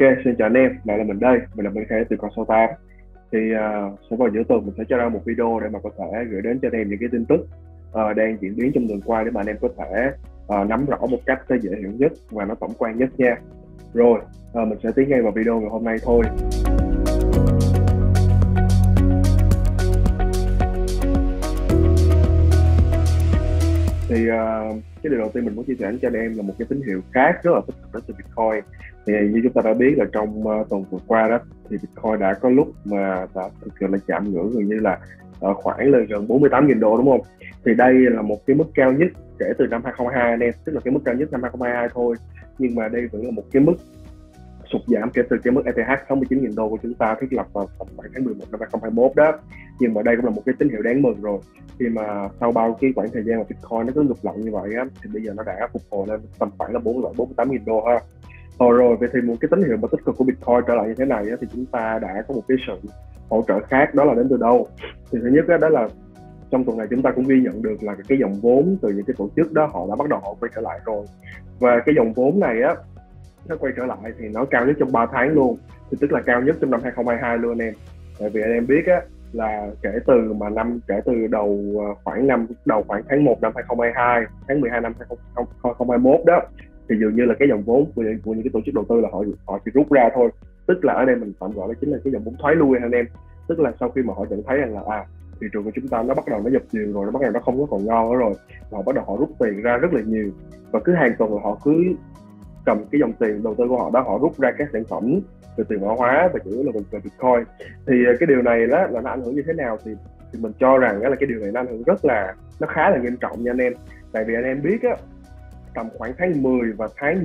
xin chào anh em, lại là mình đây, mình là Minh Khang từ Consultant. Sẽ vào giữa tuần mình sẽ cho ra một video để mà có thể gửi đến cho anh em những cái tin tức đang diễn biến trong tuần qua để mà anh em có thể nắm rõ một cách dễ hiểu nhất và nó tổng quan nhất nha. Rồi, mình sẽ tiến ngay vào video ngày hôm nay thôi. Cái điều đầu tiên mình muốn chia sẻ cho anh em là một cái tín hiệu khác rất là tích cực đến từ Bitcoin. Thì như chúng ta đã biết là trong tuần vừa qua đó thì Bitcoin đã có lúc mà đã thực sự là chạm ngưỡng gần như là khoảng lên gần 48.000 đô, đúng không? Thì đây là một cái mức cao nhất kể từ năm 2022 anh em, tức là cái mức cao nhất năm 2022 thôi. Nhưng mà đây vẫn là một cái mức sụt giảm kể từ cái mức ETH 69.000 đô của chúng ta thiết lập vào khoảng tháng 11 năm 2021 đó. Nhưng mà đây cũng là một cái tín hiệu đáng mừng rồi, khi mà sau bao cái khoảng thời gian mà Bitcoin nó cứ ngược lại như vậy á, thì bây giờ nó đã phục hồi lên tầm khoảng là 48.000 đô ha. Rồi vậy thì một cái tín hiệu mà tích cực của Bitcoin trở lại như thế này á, thì chúng ta đã có một cái sự hỗ trợ khác, đó là đến từ đâu? Thì thứ nhất đó là trong tuần này chúng ta cũng ghi nhận được là cái dòng vốn từ những cái tổ chức đó họ đã bắt đầu họ quay trở lại rồi. Và cái dòng vốn này á, nó quay trở lại thì nó cao nhất trong 3 tháng luôn, thì tức là cao nhất trong năm 2022 luôn anh em. Tại vì anh em biết á, là kể từ đầu khoảng tháng 1 năm 2022, tháng 12 năm 2021 đó, thì dường như là cái dòng vốn của những cái tổ chức đầu tư là họ chỉ rút ra thôi. Tức là ở đây mình tạm gọi đó chính là cái dòng vốn thoái lui anh em. Tức là sau khi mà họ nhận thấy rằng là thị trường của chúng ta nó bắt đầu nó dập dìu rồi, nó bắt đầu nó không có còn ngon nữa rồi, họ bắt đầu họ rút tiền ra rất là nhiều, và cứ hàng tuần là họ cứ cầm cái dòng tiền đầu tư của họ đó, họ rút ra các sản phẩm về tiền mã hóa và chủ yếu là về Bitcoin. Thì cái điều này đó là nó ảnh hưởng như thế nào, thì mình cho rằng đó là cái điều này nó ảnh hưởng nó khá là nghiêm trọng nha anh em. Tại vì anh em biết á, tầm khoảng tháng 10 và tháng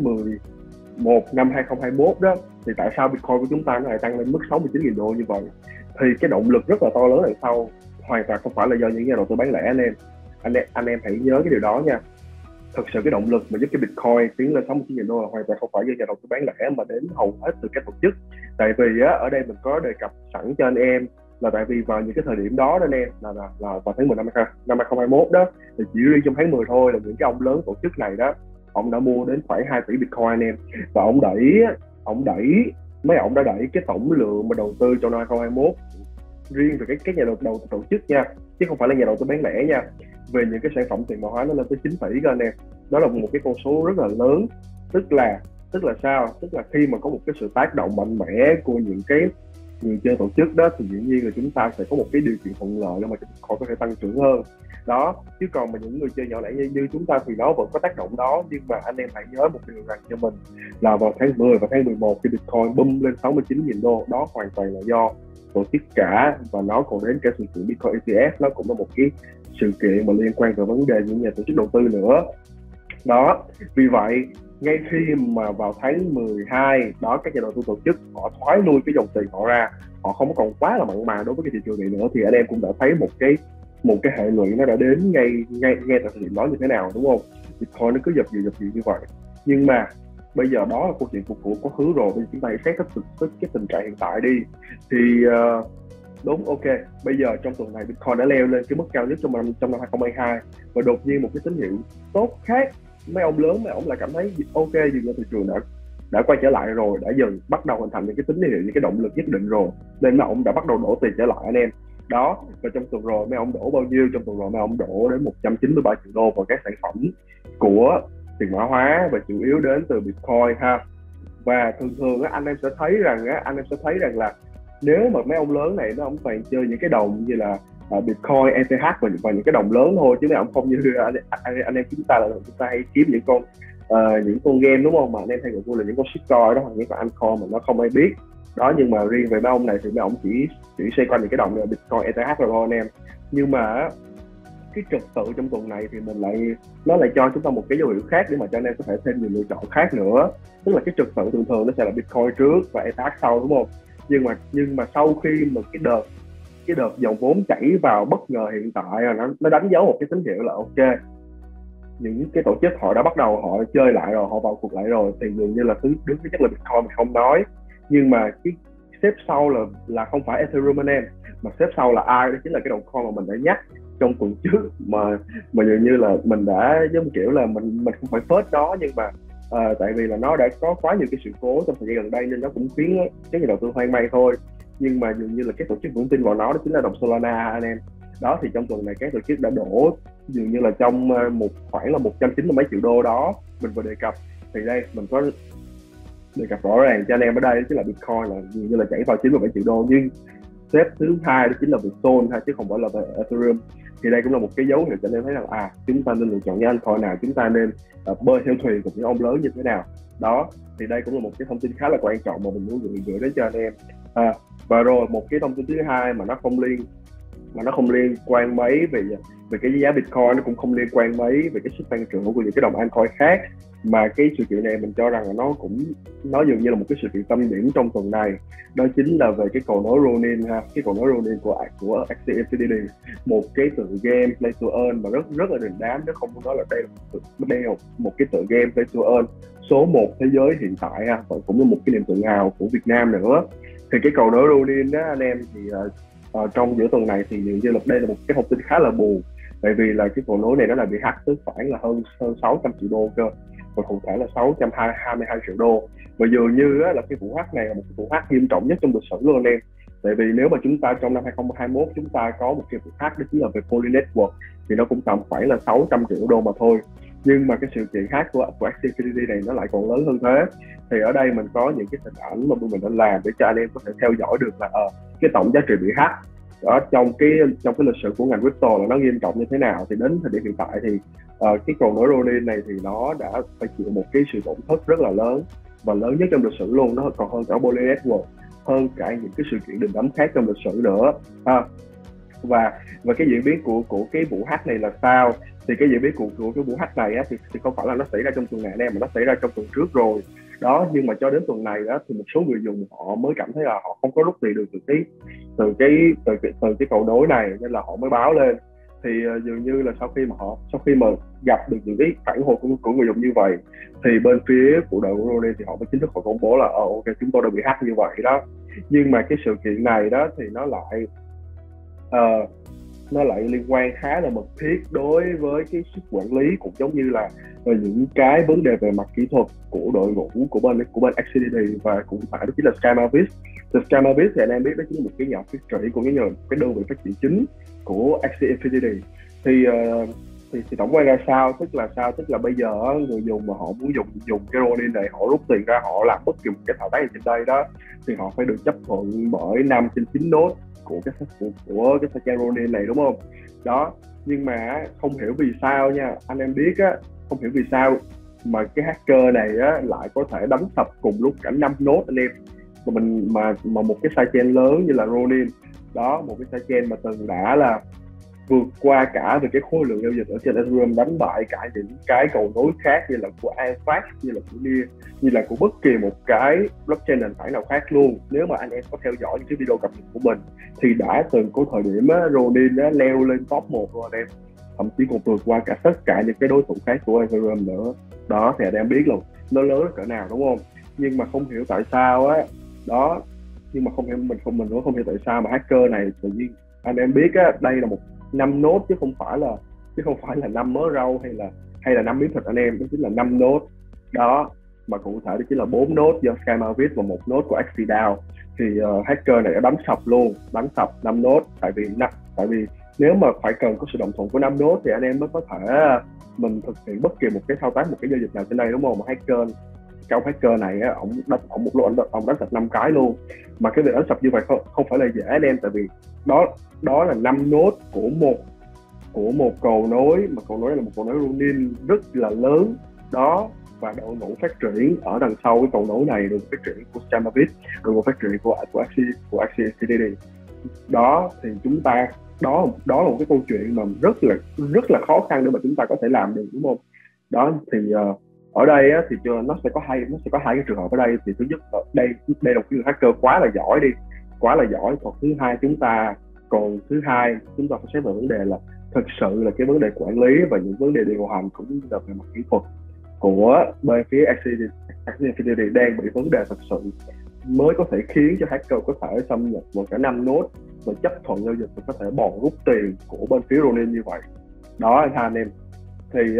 11 năm 2021 đó, thì tại sao Bitcoin của chúng ta nó lại tăng lên mức 69.000 đô như vậy? Thì cái động lực rất là to lớn đằng sau hoàn toàn không phải là do những nhà đầu tư bán lẻ anh em hãy nhớ cái điều đó nha. Thực sự cái động lực mà giúp cái Bitcoin tiến lên 69.000 đô là hoàn toàn không phải do nhà đầu tư bán lẻ, mà đến hầu hết từ các tổ chức. Tại vì á, ở đây mình có đề cập sẵn cho anh em là tại vì vào những cái thời điểm đó anh em là vào tháng 10 năm 2021 đó, thì chỉ riêng trong tháng 10 thôi là những cái ông lớn tổ chức này đó, ông đã mua đến khoảng 2 tỷ Bitcoin anh em. Và ông đẩy mấy ông đã đẩy cái tổng lượng mà đầu tư trong năm 2021 riêng về cái nhà đầu tư tổ chức nha, chứ không phải là nhà đầu tư bán lẻ nha, về những cái sản phẩm tiền mã hóa nó lên tới 9 tỷ cơ anh em. Đó là một cái con số rất là lớn. Tức là sao? Tức là khi mà có một cái sự tác động mạnh mẽ của những cái người chơi tổ chức đó, thì dĩ nhiên là chúng ta sẽ có một cái điều kiện thuận lợi để mà Bitcoin có thể tăng trưởng hơn đó. Chứ còn mà những người chơi nhỏ lẻ như chúng ta thì nó vẫn có tác động đó. Nhưng mà anh em hãy nhớ một điều rằng cho mình là vào tháng 10 và tháng 11 khi Bitcoin bum lên 69.000 đô, đó hoàn toàn là do tổ chức cả, và nó còn đến cả sự kiện Bitcoin ETF, nó cũng là một cái sự kiện mà liên quan tới vấn đề những nhà tổ chức đầu tư nữa đó. Vì vậy ngay khi mà vào tháng 12 đó, các nhà đầu tư tổ chức họ thoái lui cái dòng tiền họ ra, họ không còn quá là mặn mà đối với cái thị trường này nữa, thì anh em cũng đã thấy một cái hệ lụy nó đã đến ngay tại thời điểm đó như thế nào, đúng không? Bitcoin nó cứ dập dìu như vậy. Nhưng mà bây giờ đó là câu chuyện của quá khứ rồi. Bây giờ chúng ta hãy xét cái tình trạng hiện tại đi. Thì đúng, ok, bây giờ trong tuần này Bitcoin đã leo lên cái mức cao nhất trong năm 2022, và đột nhiên một cái tín hiệu tốt khác, mấy ông lớn mấy ông lại cảm thấy ok, dường như thị trường đã quay trở lại rồi, đã dần bắt đầu hình thành những cái tín hiệu, những cái động lực nhất định rồi, nên mấy ông đã bắt đầu đổ tiền trở lại anh em đó. Và trong tuần rồi mấy ông đổ bao nhiêu? Trong tuần rồi mấy ông đổ đến 193 triệu đô vào các sản phẩm của tiền mã hóa, và chủ yếu đến từ Bitcoin ha. Và thường anh em sẽ thấy rằng là nếu mà mấy ông lớn này nó không toàn chơi những cái đồng như là Bitcoin, ETH và những cái đồng lớn thôi, chứ mấy ông không như anh em chúng ta hay kiếm những con game, đúng không, mà anh em hay gọi là những con shitcoin đó, hoặc những con altcoin mà nó không ai biết đó. Nhưng mà riêng về mấy ông này thì mấy ông chỉ xoay quanh những cái đồng như là Bitcoin, ETH rồi thôi anh em. Nhưng mà cái trật tự trong tuần này thì nó lại cho chúng ta một cái dấu hiệu khác để mà cho anh em có thể thêm nhiều lựa chọn khác nữa. Tức là cái trật tự thường nó sẽ là Bitcoin trước và ETH sau, đúng không? Nhưng mà sau khi mà cái đợt dòng vốn chảy vào bất ngờ hiện tại, nó đánh dấu một cái tín hiệu là ok, những cái tổ chức họ đã bắt đầu họ chơi lại rồi, họ vào cuộc lại rồi, thì dường như là đứng thứ nhất là Bitcoin mình không nói, nhưng mà cái xếp sau là không phải Ethereum anh em, mà xếp sau là ai? Đó chính là cái đồng coin mà mình đã nhắc trong tuần trước, mà dường như là mình đã giống kiểu là mình không phải phớt nó, nhưng mà Tại vì là nó đã có quá nhiều cái sự cố trong thời gian gần đây nên nó cũng khiến các nhà đầu tư hoang mang thôi. Nhưng mà dường như là các tổ chức vững tin vào nó, đó chính là đồng Solana anh em. Đó thì trong tuần này các tổ chức đã đổ dường như là trong khoảng là 190 mấy triệu đô đó mình vừa đề cập. Thì đây mình có đề cập rõ ràng cho anh em ở đây, đó chính là Bitcoin là dường như là chảy vào 97 triệu đô, nhưng xếp thứ hai đó chính là Bitcoin ha, chứ không phải là Ethereum. Thì đây cũng là một cái dấu hiệu cho anh em thấy rằng chúng ta nên lựa chọn những altcoin nào, chúng ta nên bơi theo thuyền của những ông lớn như thế nào. Đó thì đây cũng là một cái thông tin khá là quan trọng mà mình muốn gửi đến cho anh em. Và rồi một cái thông tin thứ hai mà nó không liên quan mấy về cái giá Bitcoin, nó cũng không liên quan mấy về cái sức tăng trưởng của những cái đồng altcoin khác, mà cái sự kiện này mình cho rằng là nó dường như là một cái sự kiện tâm điểm trong tuần này. Đó chính là về cái cầu nối Ronin ha, cái cầu nối Ronin của Axie Infinity, một cái tựa game play to earn mà rất là đình đám, nếu không nói là đây là một cái tựa game play to earn số 1 thế giới hiện tại ha, và cũng là một cái niềm tự hào của Việt Nam nữa. Thì cái cầu nối Ronin đó anh em, thì trong giữa tuần này thì dường như là đây là một cái thông tin khá là buồn, tại vì là cái cầu nối này nó là bị hack tới khoảng là hơn 600 triệu đô cơ, và cụ thể là 622 triệu đô. Và dường như là cái vụ hack này là một cái vụ hack nghiêm trọng nhất trong lịch sử luôn anh em. Tại vì nếu mà chúng ta trong năm 2021 chúng ta có một cái vụ hack đó chính là về Poly Network, thì nó cũng tầm khoảng là 600 triệu đô mà thôi. Nhưng mà cái sự kiện hack của Axie Infinity này nó lại còn lớn hơn thế. Thì ở đây mình có những cái hình ảnh mà mình đã làm để cho anh em có thể theo dõi được là cái tổng giá trị bị hack đó trong cái lịch sử của ngành crypto là nó nghiêm trọng như thế nào. Thì đến thời điểm hiện tại thì cái cầu nối Ronin này thì nó đã phải chịu một cái sự tổn thất rất là lớn, và lớn nhất trong lịch sử luôn. Nó còn hơn cả Poly Network, hơn cả những cái sự kiện đình đám khác trong lịch sử nữa. Và cái diễn biến của cái vụ hack này là sao? Thì cái diễn biến của cái vụ hack này thì không phải là nó xảy ra trong tuần này em, mà nó xảy ra trong tuần trước rồi đó. Nhưng mà cho đến tuần này đó thì một số người dùng họ mới cảm thấy là họ không có rút tiền được từ cái cầu nối này, nên là họ mới báo lên. Thì dường như là sau khi mà gặp được những cái phản hồi của người dùng như vậy, thì bên phía của đội Ronin thì họ mới chính thức họ công bố là ok, chúng tôi đã bị hack như vậy đó. Nhưng mà cái sự kiện này đó thì nó lại liên quan khá là mật thiết đối với cái sức quản lý, cũng giống như là những cái vấn đề về mặt kỹ thuật của đội ngũ của bên Axie Infinity, và cũng phải đó chính là Skymavis. Thì Skymavis thì anh em biết đó chính là một cái nhà phát triển của cái đơn vị phát triển chính của Axie Infinity. Thì tổng quan ra sao? Tức là bây giờ người dùng mà họ muốn dùng cái Ronin này, họ rút tiền ra, họ làm bất kỳ một cái thao tác gì trên đây đó, thì họ phải được chấp thuận bởi 5 trên 9 node của cái scan Ronin này, đúng không? Đó, nhưng mà không hiểu vì sao nha, anh em biết không hiểu vì sao mà cái hacker này lại có thể đánh sập cùng lúc cả 5 node anh em. Mà một cái sidechain lớn như là Ronin đó, một cái sidechain mà từng đã là vượt qua cả về cái khối lượng giao dịch ở trên Ethereum, đánh bại cả những cái cầu nối khác như là của Avax, như là của Near, như là của bất kỳ một cái blockchain nền tảng nào khác luôn. Nếu mà anh em có theo dõi những cái video cập nhật của mình thì đã từng có thời điểm Ronin leo lên top 1 rồi anh em, thậm chí còn vượt qua cả tất cả những cái đối thủ khác của Ethereum nữa. Đó thì anh em biết luôn nó lớn cỡ nào, đúng không? Nhưng mà không hiểu tại sao đó, nhưng mà mình cũng không hiểu tại sao mà hacker này tự nhiên, anh em biết đây là một 5 nốt chứ không phải là 5 mớ rau hay là 5 miếng thịt anh em, đó chính là 5 nốt đó, mà cụ thể đó chính là 4 nốt do Skymavis và 1 nốt của Axie DAO. Thì hacker này đã đánh sập 5 nốt, tại vì nếu mà phải cần có sự đồng thuận của 5 nốt thì anh em mới có thể mình thực hiện bất kỳ một cái thao tác, một cái giao dịch nào trên đây, đúng không? Mà hacker này ông đánh sập 5 cái luôn. Mà cái việc đánh sập như vậy không phải là dễ anh em, tại vì đó là 5 nốt của một cầu nối, mà cầu nối này là một cầu nối Ronin rất là lớn đó, và đội ngũ phát triển ở đằng sau cái cầu nối này, đội ngũ phát triển của Skymavis, đội ngũ phát triển của Axie Infinity đó. Thì chúng ta đó là một cái câu chuyện mà rất là khó khăn để mà chúng ta có thể làm được, đúng không? Đó thì ở đây thì nó sẽ có hai cái trường hợp ở đây. Thì thứ nhất là đây là một cái hacker quá là giỏi. Còn thứ hai chúng ta phải xét về vấn đề là thực sự là cái vấn đề quản lý và những vấn đề điều hành cũng như là về mặt kỹ thuật của bên phía Axie Infinity đang bị vấn đề thực sự, mới có thể khiến cho hacker có thể xâm nhập vào cả 5 node và chấp thuận giao dịch và có thể bòn rút tiền của bên phía Ronin như vậy đó anh em. Thì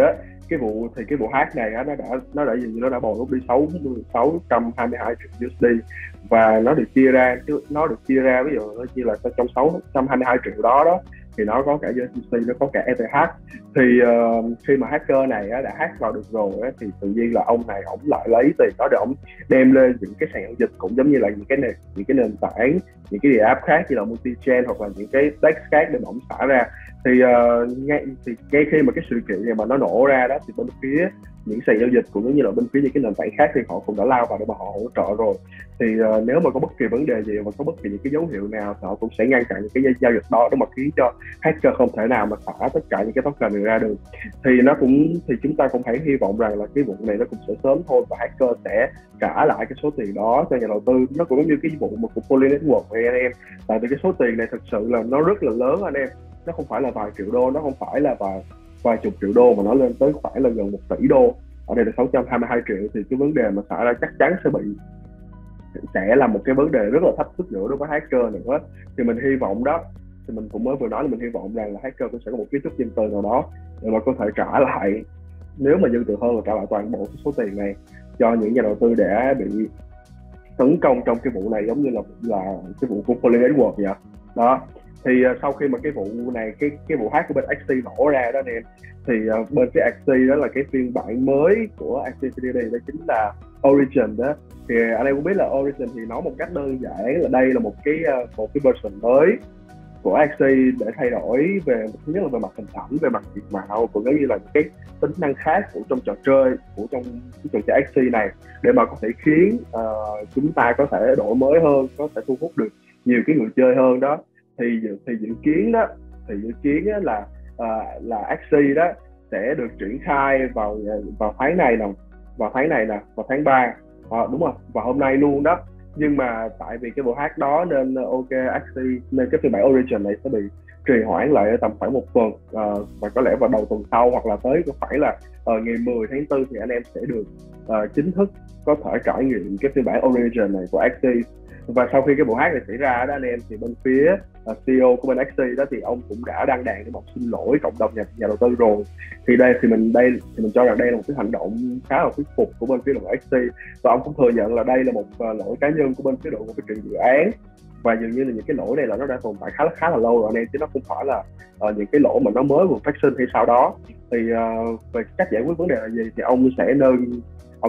cái vụ hack này á, nó đã bò lúc đi 622 triệu USD, và nó được chia ra, ví dụ nó chia là trong 622 triệu đó đó thì nó có cả USDC, nó có cả ETH. Thì khi mà hacker này á, đã hack vào được rồi á, thì tự nhiên là ông này ổng lại lấy tiền đó để ổng đem lên những cái sàn giao dịch, cũng giống như là những cái nền tảng, những cái app khác như là multi-chain hoặc là những cái DEX khác để mà ổng xả ra. Thì ngay khi mà cái sự kiện này mà nó nổ ra đó, thì bên phía những sàn giao dịch cũng giống như là bên phía những cái nền tảng khác thì họ cũng đã lao vào để mà họ hỗ trợ rồi. Thì nếu mà có bất kỳ vấn đề gì và có bất kỳ những cái dấu hiệu nào thì họ cũng sẽ ngăn chặn những cái giao dịch đó, để mà khiến cho hacker không thể nào mà xả tất cả những cái token này ra được. Thì chúng ta cũng hãy hy vọng rằng là cái vụ này nó cũng sẽ sớm thôi, và hacker sẽ trả lại cái số tiền đó cho nhà đầu tư. Nó cũng giống như cái vụ một của Poly Network vậy anh em, tại vì cái số tiền này thực sự là nó rất là lớn anh em, nó không phải là vài triệu đô, nó không phải là vài chục triệu đô, mà nó lên tới khoảng là gần 1 tỷ đô. Ở đây là 622 triệu, thì cái vấn đề mà xả ra chắc chắn sẽ là một cái vấn đề rất là thách thức nữa đối với hacker nữa. Thì mình hy vọng đó, thì mình cũng mới vừa nói là mình hy vọng rằng là hacker cũng sẽ có một cái chút dân từ nào đó để mà có thể trả lại, nếu mà dân từ hơn là trả lại toàn bộ cái số tiền này cho những nhà đầu tư đã bị tấn công trong cái vụ này, giống như là cái vụ của Poly Network vậy đó. Thì sau khi mà cái vụ này, cái vụ hack của bên Axie nổ ra đó nên thì bên cái Axie đó là cái phiên bản mới của Axie Infinity, đó chính là Origin đó. Thì anh em cũng biết là Origin thì nói một cách đơn giản là đây là một cái version mới của Axie để thay đổi về, thứ nhất là về mặt hình ảnh, về mặt diện mạo, cũng giống như là những cái tính năng khác của trong trò chơi, của trong cái trò chơi Axie này, để mà có thể khiến chúng ta có thể đổi mới hơn, có thể thu hút được nhiều cái người chơi hơn đó. Thì dự kiến là Axie đó sẽ được triển khai vào tháng này nè, vào tháng 3, đúng rồi, vào hôm nay luôn đó. Nhưng mà tại vì cái vụ hack đó nên Axie, nên cái phiên bản Origin này sẽ bị trì hoãn lại tầm khoảng 1 tuần, và có lẽ vào đầu tuần sau hoặc là tới khoảng là ngày 10 tháng 4 thì anh em sẽ được chính thức có thể trải nghiệm cái phiên bản Origin này của Axie. Và sau khi cái vụ hack này xảy ra đó anh em, thì bên phía CEO của bên Axie đó thì ông cũng đã đăng đàn để mà xin lỗi cộng đồng nhà đầu tư rồi. Thì mình cho rằng đây là một cái hành động khá là thuyết phục của bên phía đội Axie, và ông cũng thừa nhận là đây là một lỗi cá nhân của bên phía đội phát triển dự án, và dường như là những cái lỗi này là nó đã tồn tại khá là lâu rồi anh em, chứ nó không phải là những cái lỗi mà nó mới vừa phát sinh hay sau đó. Thì về cách giải quyết vấn đề là gì thì ông sẽ nâng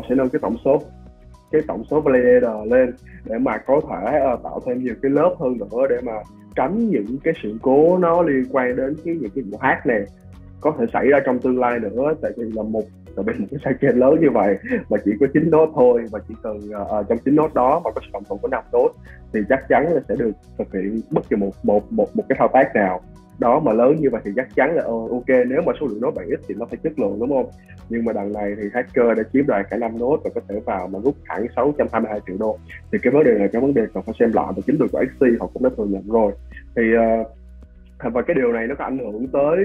cái tổng số validator lên để mà có thể tạo thêm nhiều cái lớp hơn nữa, để mà tránh những cái sự cố nó liên quan đến những cái vụ hack này có thể xảy ra trong tương lai nữa. Tại vì một cái sidechain lớn như vậy mà chỉ có 9 node thôi, và chỉ cần trong 9 node đó mà có sự đồng thuận của 5 node thì chắc chắn là sẽ được thực hiện bất kỳ một cái thao tác nào đó mà lớn như vậy, thì chắc chắn là ok, nếu mà số lượng node bạn ít thì nó phải chất lượng, đúng không? Nhưng mà đằng này thì hacker đã chiếm đoạt cả 5 node và có thể vào mà rút hẳn 622 triệu đô. Thì cái vấn đề này, cái vấn đề cần phải xem lại, và chính đội của Axie họ cũng đã thừa nhận rồi. Thì và cái điều này nó có ảnh hưởng tới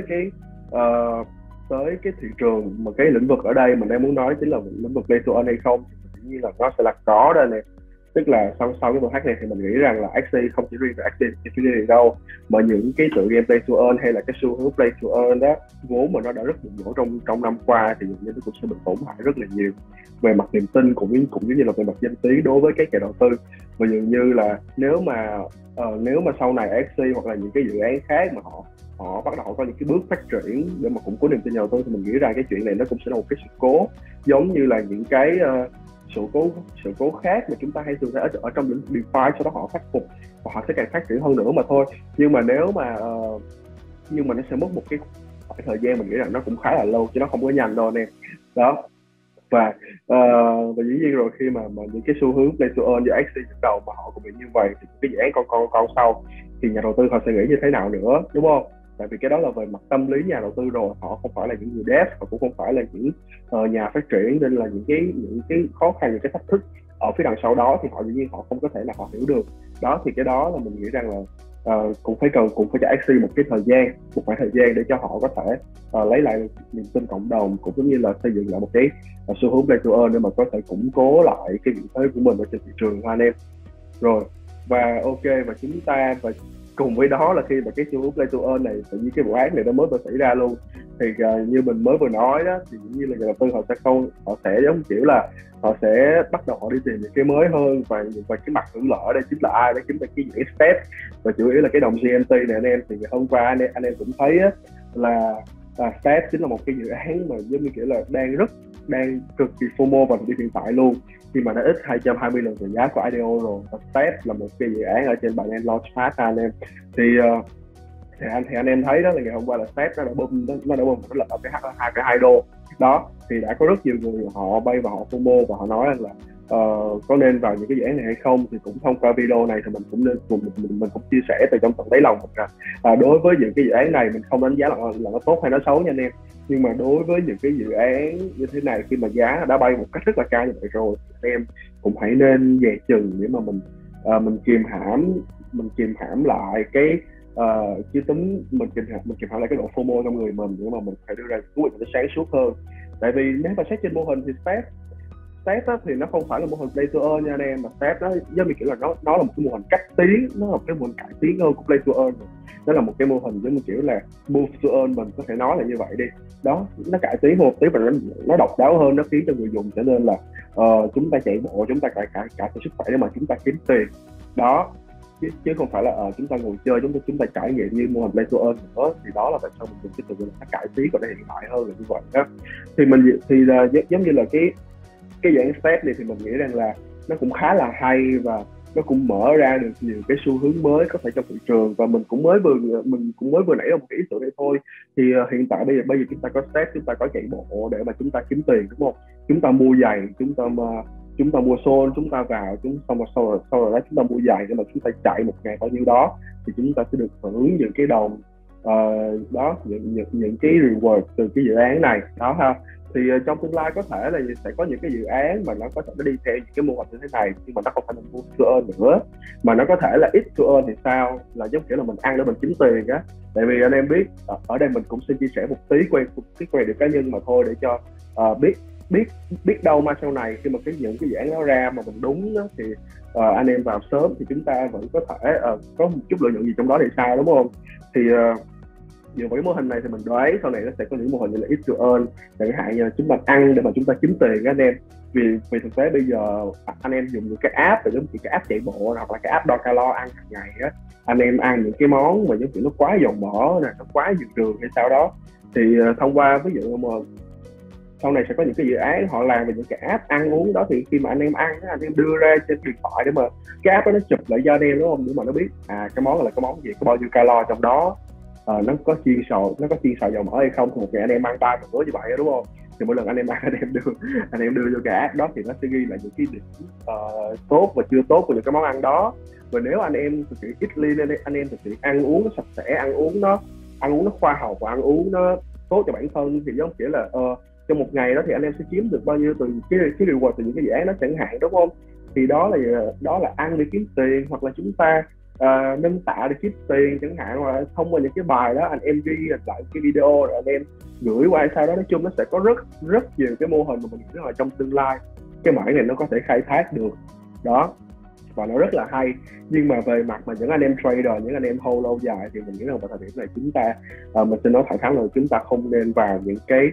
cái thị trường, mà cái lĩnh vực ở đây mình đang muốn nói chính là lĩnh vực play to earn hay không, thì dĩ nhiên là nó sẽ là có đây này. Tức là sau cái vụ hack này thì mình nghĩ rằng là Axie không chỉ riêng về Axie Infinity đâu, mà những cái tựa game play to earn hay là cái xu hướng play to earn đó, vốn mà nó đã rất bùng nổ trong năm qua, thì nó cũng sẽ bị tổn hại rất là nhiều về mặt niềm tin, cũng như là về mặt danh tiếng đối với các nhà đầu tư. Và dường như là nếu mà sau này Axie hoặc là những cái dự án khác mà họ bắt đầu có những cái bước phát triển để mà củng cố niềm tin nhà đầu tư, thì mình nghĩ rằng cái chuyện này nó cũng sẽ là một cái sự cố, giống như là những cái sự cố khác mà chúng ta hay thường thấy ở trong lĩnh vực DeFi, sau đó họ khắc phục và họ sẽ càng phát triển hơn nữa mà thôi. Nhưng mà nó sẽ mất một cái khoảng thời gian, mình nghĩ rằng nó cũng khá là lâu chứ nó không có nhanh đâu anh em đó. Và dĩ nhiên rồi, khi mà những cái xu hướng play to earn như Axie trước đầu mà họ cũng bị như vậy, thì cái dự án con sau thì nhà đầu tư họ sẽ nghĩ như thế nào nữa, đúng không? Tại vì cái đó là về mặt tâm lý nhà đầu tư rồi, họ không phải là những người dev, họ cũng không phải là những nhà phát triển, nên là những cái khó khăn, những cái thách thức ở phía đằng sau đó thì họ dĩ nhiên họ không có thể là họ hiểu được đó. Thì cái đó là mình nghĩ rằng là cũng phải cho Axie một khoảng thời gian để cho họ có thể lấy lại niềm tin cộng đồng, cũng giống như là xây dựng lại một cái xu hướng play to earn để mà có thể củng cố lại cái vị thế của mình ở trên thị trường anh em. Rồi, và ok, và cùng với đó là khi mà cái xu hướng play to earn này, tự nhiên cái vụ án này nó mới vừa xảy ra luôn. Thì như mình mới vừa nói đó, thì như là nhà đầu tư họ sẽ giống kiểu là họ sẽ bắt đầu họ đi tìm những cái mới hơn, và cái mặt hưởng lợi đây chính là ai, đó chính là cái dự án STEP, và chủ yếu là cái đồng GMT này anh em. Thì ngày hôm qua anh em cũng thấy á, là STEP chính là một cái dự án mà giống như kiểu là đang cực kỳ FOMO vào thời điểm hiện tại luôn, khi mà đã ít 220 lần về giá của IDO rồi. Và STEP là một cái dự án ở trên Binance Launchpad anh em. Thì anh em thấy đó là ngày hôm qua là STEP nó đã bơm nó lập ở cái hai đô đó. Thì đã có rất nhiều người họ bay vào họ FOMO và họ nói rằng là có nên vào những cái dự án này hay không. Thì cũng thông qua video này thì mình cũng nên mình cũng chia sẻ từ trong tận đáy lòng mình rằng đối với những cái dự án này mình không đánh giá là nó tốt hay nó xấu nha anh em, nhưng mà đối với những cái dự án như thế này, khi mà giá đã bay một cách rất là cao như vậy rồi, anh em cũng hãy nên dè chừng để mà mình kìm hãm lại cái chứ tính mình kìm hãm lại cái độ FOMO trong người mình, để mà mình phải đưa ra quyết định nó sáng suốt hơn. Tại vì nếu mà xét trên mô hình thì STEP thì nó không phải là mô hình play to earn nha anh em, mà STEP nó giống như kiểu là nó là một cái mô hình cách tiến, nó là một cái mô hình cải tiến hơn của play to earn. Nó là một cái mô hình giống như kiểu là move to earn, mình có thể nói là như vậy đi đó. Nó cải tiến một tí và nó độc đáo hơn, nó khiến cho người dùng trở nên là chúng ta chạy bộ, chúng ta cả sức khỏe để mà chúng ta kiếm tiền đó, chứ không phải là chúng ta ngồi chơi, chúng ta trải nghiệm như mô hình play to earn nữa. Thì đó là tại sao mình dùng cái từ là nó cải tiến và nó hiện đại hơn là như vậy đó. Thì là giống như là cái dạng STEP này thì mình nghĩ rằng là nó cũng khá là hay, và nó cũng mở ra được nhiều cái xu hướng mới có thể trong thị trường. Và mình cũng mới vừa nảy ra một cái ý tưởng này thôi. Thì hiện tại bây giờ chúng ta có STEP, chúng ta có chạy bộ để mà chúng ta kiếm tiền, đúng không? Chúng ta mua giày, chúng ta mua xôn, chúng ta vào sau rồi đó chúng ta mua giày để mà chúng ta chạy một ngày bao nhiêu đó, thì chúng ta sẽ được hưởng những cái đồng đó, những cái reward từ cái dự án này đó ha. Thì trong tương lai có thể là sẽ có những cái dự án mà nó có thể nó đi theo những cái mô hình như thế này, nhưng mà nó không phải là move to earn nữa, mà nó có thể là ít to earn. Thì sao, là giống kiểu là mình ăn để mình kiếm tiền á. Tại vì anh em biết, ở đây mình cũng xin chia sẻ một tí quan điểm cá nhân mà thôi, để cho biết đâu mà sau này khi mà những cái dự án nó ra mà mình đúng đó, thì anh em vào sớm thì chúng ta vẫn có thể có một chút lợi nhuận gì trong đó thì sao, đúng không? Thì dựa vào cái mô hình này thì mình đoán sau này nó sẽ có những mô hình như là ít to earn, chẳng hạn như là chúng ta ăn để mà chúng ta kiếm tiền anh em. Vì thực tế bây giờ anh em dùng những cái app, giống như cái app chạy bộ hoặc là cái app đo calo ăn hàng ngày á, anh em ăn những cái món mà giống kiểu nó quá dầu mỡ nè, nó quá nhiều đường hay sao đó, thì thông qua ví dụ mà sau này sẽ có những cái dự án họ làm về những cái app ăn uống đó, thì khi mà anh em ăn, anh em đưa ra trên điện thoại để mà cái app đó nó chụp lại cho anh em, đúng không? Để mà nó biết cái món là cái món gì, có bao nhiêu calo trong đó, nó có chiên xào dầu mỡ hay không. Thì một ngày anh em ăn 3 bữa như vậy đó, đúng không? Thì mỗi lần anh em ăn, anh em đưa vô cái app đó thì nó sẽ ghi lại những cái điểm tốt và chưa tốt của những cái món ăn đó. Và nếu anh em thực hiện ít lean, anh em thực hiện ăn uống nó sạch sẽ, ăn uống nó khoa học và ăn uống nó tốt cho bản thân, thì giống kiểu là trong một ngày đó thì anh em sẽ kiếm được bao nhiêu từ cái reward từ những cái dự án đó chẳng hạn, đúng không? Thì đó là ăn để kiếm tiền, hoặc là chúng ta nâng tạ để kiếm tiền chẳng hạn, hoặc là thông qua những cái bài đó anh em ghi lại cái video rồi anh em gửi qua sao đó. Nói chung nó sẽ có rất nhiều cái mô hình mà mình nghĩ là trong tương lai cái mảng này nó có thể khai thác được đó, và nó rất là hay. Nhưng mà về mặt mà những anh em trader, những anh em hold lâu dài, thì mình nghĩ rằng vào thời điểm này chúng ta mình sẽ nói thẳng thắn là chúng ta không nên vào những cái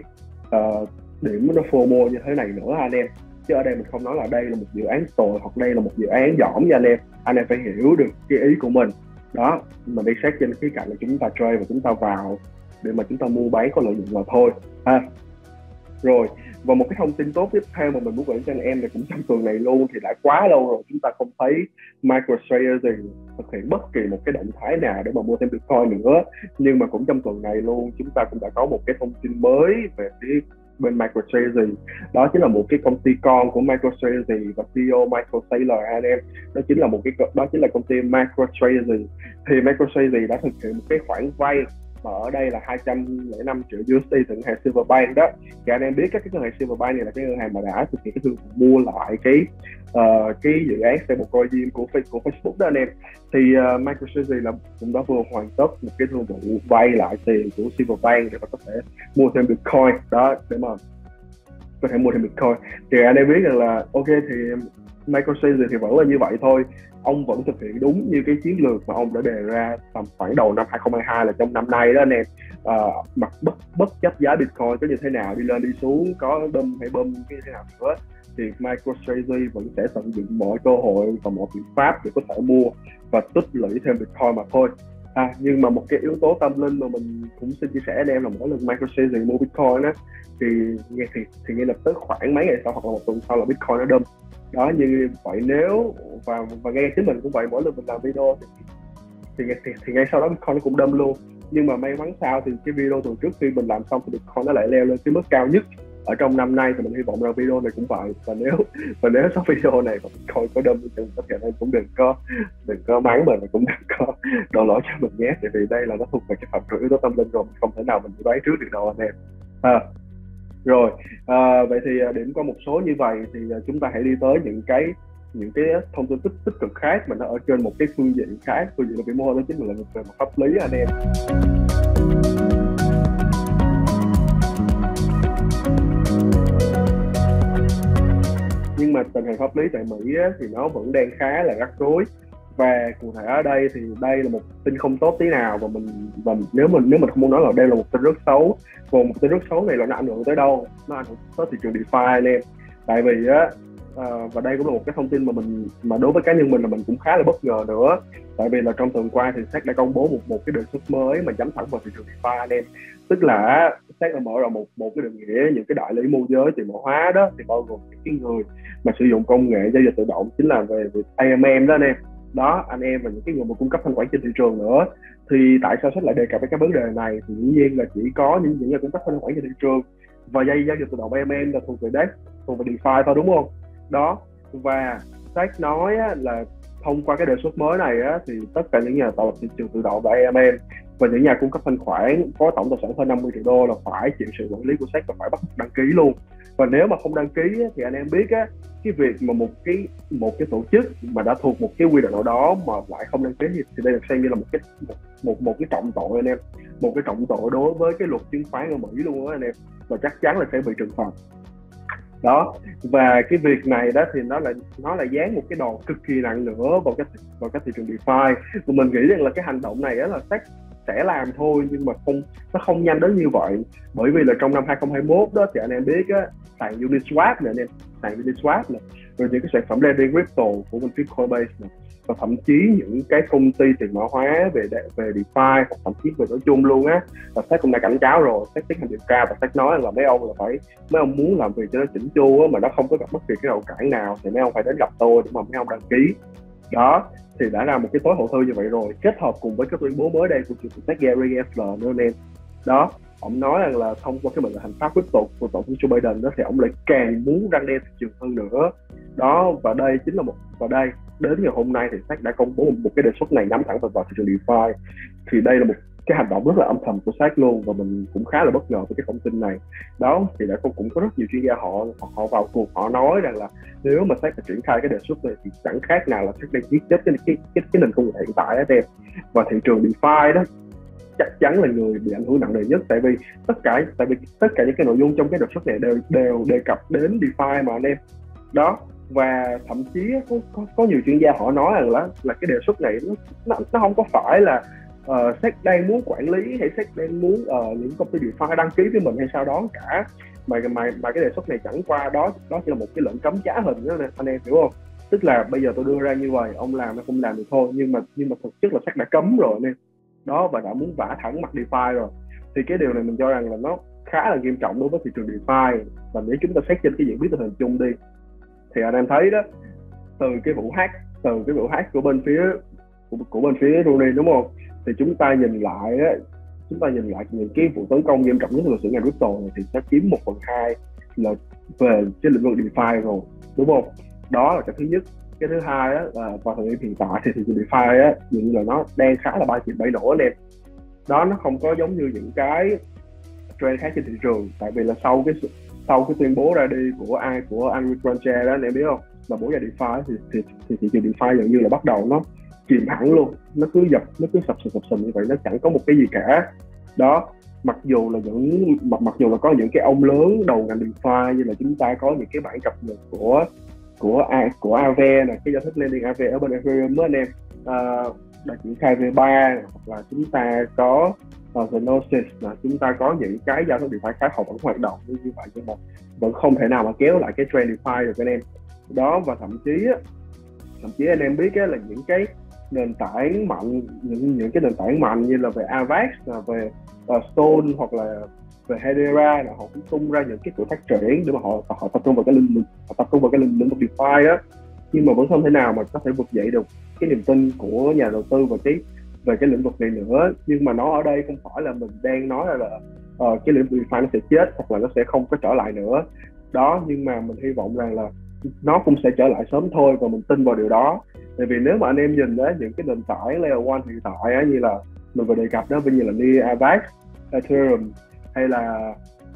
điểm nó FOMO như thế này nữa anh em. Chứ ở đây mình không nói là đây là một dự án tồi hoặc đây là một dự án giỏm nha anh em. Anh em phải hiểu được cái ý của mình đó. Mình đi xét trên cái cạnh là chúng ta trade và chúng ta vào để mà chúng ta mua bán có lợi nhuận là thôi ha. Rồi, và một cái thông tin tốt tiếp theo mà mình muốn gửi cho anh em là cũng trong tuần này luôn, thì đã quá lâu rồi chúng ta không thấy MicroStrategy thực hiện bất kỳ một cái động thái nào để mà mua thêm Bitcoin nữa. Nhưng mà cũng trong tuần này luôn, chúng ta cũng đã có một cái thông tin mới về phía bên MicroStrategy. Đó chính là một cái công ty con của MicroStrategy và CEO Michael Saylor anh em. Đó chính là công ty MicroStrategy. Thì MicroStrategy đã thực hiện một cái khoản vay mà ở đây là 205 triệu USD từ ngân hàng Silverbank đó. Thì anh em biết các cái ngân hàng Silverbank này là cái ngân hàng mà đã thực hiện cái thương vụ mua lại cái dự án stablecoin của Facebook đó anh em. Thì MicroStrategy là cũng đã vừa hoàn tất một cái thương vụ vay lại tiền của Silverbank để mà có thể mua thêm Bitcoin đó, để mà có thể mua thêm Bitcoin. Thì anh em biết rằng là ok, thì MicroStrategy thì vẫn là như vậy thôi. Ông vẫn thực hiện đúng như cái chiến lược mà ông đã đề ra tầm khoảng đầu năm 2022 là trong năm nay đó anh em. Mặc bất chấp giá Bitcoin có như thế nào, đi lên đi xuống, có đâm hay bơm cái như thế nào nữa, thì MicroStrategy vẫn sẽ tận dụng mọi cơ hội và mọi biện pháp để có thể mua và tích lũy thêm Bitcoin mà thôi. Nhưng mà một cái yếu tố tâm linh mà mình cũng xin chia sẻ anh em là mỗi lần MicroStrategy mua Bitcoin á thì ngay lập tức khoảng mấy ngày sau hoặc là một tuần sau là Bitcoin nó đâm. Đó, như vậy nếu và ngay chính mình cũng vậy, mỗi lần mình làm video thì ngay sau đó Bitcoin nó cũng đâm luôn. Nhưng mà may mắn sao thì cái video tuần trước khi mình làm xong thì Bitcoin nó lại leo lên cái mức cao nhất ở trong năm nay, thì mình hy vọng rằng video này cũng vậy. Và nếu sau video này mà Bitcoin có đâm thì có thể nên cũng đừng có mắng mình, và cũng đừng có đổ lỗi cho mình nhé, tại vì đây là nó thuộc về cái phạm trù yếu tố tâm linh rồi, mình không thể nào mình đoán trước được đâu anh em. Rồi, vậy thì điểm qua một số như vậy thì chúng ta hãy đi tới những cái thông tin tích cực khác mà nó ở trên một cái phương diện khác. Phương diện là vĩ mô, đó chính là về mặt pháp lý anh em. Nhưng mà tình hình pháp lý tại Mỹ á, thì nó vẫn đang khá là rắc rối, và cụ thể ở đây thì đây là một tin không tốt tí nào, và nếu mình không muốn nói là đây là một tin rất xấu. Và một tin rất xấu này là nó ảnh hưởng tới đâu? Nó ảnh hưởng tới thị trường DeFi anh em. Tại vì á, và đây cũng là một cái thông tin mà đối với cá nhân mình là mình cũng khá là bất ngờ nữa. Tại vì là trong tuần qua thì SEC đã công bố một cái đề xuất mới mà nhắm thẳng vào thị trường DeFi anh em. Tức là SEC đã mở ra một cái định nghĩa những cái đại lý môi giới tiền mã hóa đó, thì bao gồm những cái người mà sử dụng công nghệ giao dịch tự động, chính là về AMM đó anh em. Đó, anh em và những cái người mà cung cấp thanh khoản trên thị trường nữa. Thì tại sao SEC lại đề cập đến cái vấn đề này? Thì dĩ nhiên là chỉ có những người cung cấp thanh khoản trên thị trường và giao dịch tự động AMM là thuộc về DeFi thôi, đúng không? Đó, và SEC nói á, là thông qua cái đề xuất mới này á, thì tất cả những nhà tạo lập thị trường tự động và AMM và những nhà cung cấp thanh khoản có tổng tài sản hơn 50 triệu đô là phải chịu sự quản lý của SEC và phải bắt đăng ký luôn. Và nếu mà không đăng ký á, thì anh em biết á, cái việc mà một cái tổ chức mà đã thuộc một cái quy định nào đó mà lại không đăng ký thì đây được xem như là một cái trọng tội anh em, một cái trọng tội đối với cái luật chứng khoán ở Mỹ luôn á anh em, và chắc chắn là sẽ bị trừng phạt. Đó, và cái việc này đó thì nó là dán một cái đòn cực kỳ nặng nữa vào cái thị trường DeFi. Và mình nghĩ rằng là cái hành động này là SEC sẽ làm thôi, nhưng mà nó không nhanh đến như vậy. Bởi vì là trong năm 2021 đó thì anh em biết á, sàn Uniswap này anh em, sàn Uniswap này, rồi những cái sản phẩm lending crypto của bên phía Coinbase này, và thậm chí những cái công ty tiền mã hóa về DeFi hoặc thậm chí về nói chung luôn á, và SEC cũng đã cảnh cáo rồi, SEC tiến hành điều tra và SEC nói là mấy ông muốn làm việc cho nó chỉnh chu á, mà nó không có gặp bất kỳ cái rào cản nào thì mấy ông phải đến gặp tôi để mà mấy ông đăng ký. Đó, thì đã là một cái tối hậu thư như vậy rồi, kết hợp cùng với cái tuyên bố mới đây của chủ tịch SEC Gary Gensler nữa nên. Đó, ông nói rằng là thông qua cái mệnh lệnh hành pháp crypto của tổng thống Joe Biden đó thì ông lại càng muốn răn đe thị trường hơn nữa. Đó, và đây chính là đến ngày hôm nay thì SEC đã công bố một cái đề xuất này nhắm thẳng vào thị trường DeFi. Thì đây là một cái hành động rất là âm thầm của SEC luôn, và mình cũng khá là bất ngờ với cái thông tin này. Đó, thì cũng có rất nhiều chuyên gia họ vào cuộc, họ nói rằng là nếu mà SEC triển khai cái đề xuất này thì chẳng khác nào là SEC đang giết chết cái nền công nghệ hiện tại đó em. Và thị trường DeFi đó chắc chắn là người bị ảnh hưởng nặng nề nhất, tại vì tất cả những cái nội dung trong cái đề xuất này đều đề cập đến DeFi mà anh em. Đó, và thậm chí có nhiều chuyên gia họ nói rằng là cái đề xuất này nó không có phải là SEC đang muốn quản lý hay SEC đang muốn những công ty DeFi đăng ký với mình hay sao đó cả, mà cái đề xuất này chẳng qua đó chỉ là một cái lệnh cấm trá hình đó anh em hiểu không? Tức là bây giờ tôi đưa ra như vậy, ông làm hay không làm được thôi, nhưng mà thực chất là SEC đã cấm rồi anh em. Đó, và đã muốn vả thẳng mặt DeFi rồi. Thì cái điều này mình cho rằng là nó khá là nghiêm trọng đối với thị trường DeFi. Và nếu chúng ta xét trên cái diễn biến tình hình chung đi thì anh em thấy đó, từ cái vụ hack của bên phía Rooney đúng không, thì chúng ta nhìn lại những cái vụ tấn công nghiêm trọng nhất của lịch sử ngành crypto này thì sẽ chiếm 1/2 là về trên lĩnh vực DeFi rồi, đúng không? Đó là cái thứ nhất. Cái thứ hai á, là vào thời điểm hiện tại thì thị trường DeFi á, dường như là nó đang khá là bay chìm bay nổ anh em. Đó, nó không có giống như những cái trend khác trên thị trường, tại vì là sau cái tuyên bố ra đi của Andrew Grantche đó anh em biết không, là bố già DeFi thì thị trường DeFi dường như là bắt đầu nó chìm hẳn luôn, nó cứ sập sình như vậy, nó chẳng có một cái gì cả. Đó, mặc dù là có những cái ông lớn đầu ngành DeFi như là chúng ta có những cái bản cập nhật của của Aave này, cái giao thức lending Aave ở bên Ethereum đó anh em. Đã triển khai V3, hoặc là chúng ta có Gnosis, là chúng ta có những cái giao thức DeFi khác họ vẫn hoạt động như vậy, nhưng mà vẫn không thể nào mà kéo lại cái trend DeFi được anh em đó. Và thậm chí anh em biết là những cái nền tảng mạnh, những cái nền tảng mạnh như là về Avax, là về Stone, hoặc là về Hedera, là họ cũng tung ra những cái chuỗi phát triển để mà họ tập trung vào cái lĩnh vực DeFi đó, nhưng mà vẫn không thể nào mà có thể vực dậy được cái niềm tin của nhà đầu tư về cái lĩnh vực này nữa. Nhưng mà nó ở đây không phải là mình đang nói là cái lĩnh vực DeFi nó sẽ chết hoặc là nó sẽ không có trở lại nữa đó, nhưng mà mình hy vọng rằng là nó cũng sẽ trở lại sớm thôi, và mình tin vào điều đó. Tại vì nếu mà anh em nhìn đến những cái nền tảng Layer 1 hiện tại như là mình vừa đề cập đó, như là Near, Avax, Ethereum hay là